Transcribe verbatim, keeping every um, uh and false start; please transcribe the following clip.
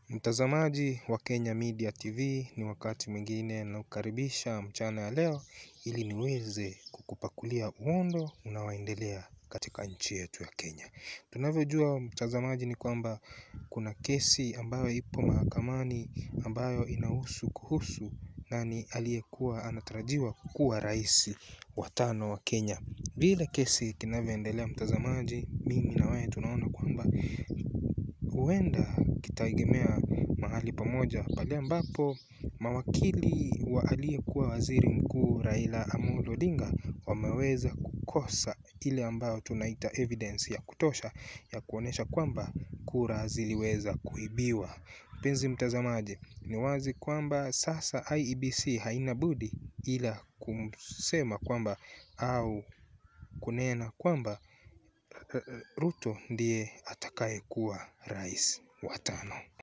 Mtazamaji wa Kenya Media T V, ni wakati mwingine na kukaribisha mchana ya leo ili niweze kukupakulia uondo unaoendelea katika nchi yetu ya Kenya. Tunavyojua mtazamaji ni kwamba kuna kesi ambayo ipo mahakamani ambayo inahusu kuhusu nani aliyekuwa anatarajiwa kuwa rais wa tano wa Kenya. Vile kesi kinavyoendelea mtazamaji, mimi na wewe tunaona kwamba huenda kitaegemea mahali pamoja pale ambapo mawakili wa aliyekuwa waziri mkuu Raila Amolo Odinga wameweza kukosa ile ambayo tunaita evidence ya kutosha ya kuonesha kwamba kura ziliweza kuibiwa. Mpenzi mtazamaji, ni wazi kwamba sasa I E B C haina budi ila kusema kwamba au kunena kwamba Ruto ndiye atakaye kuwa rais wa tano.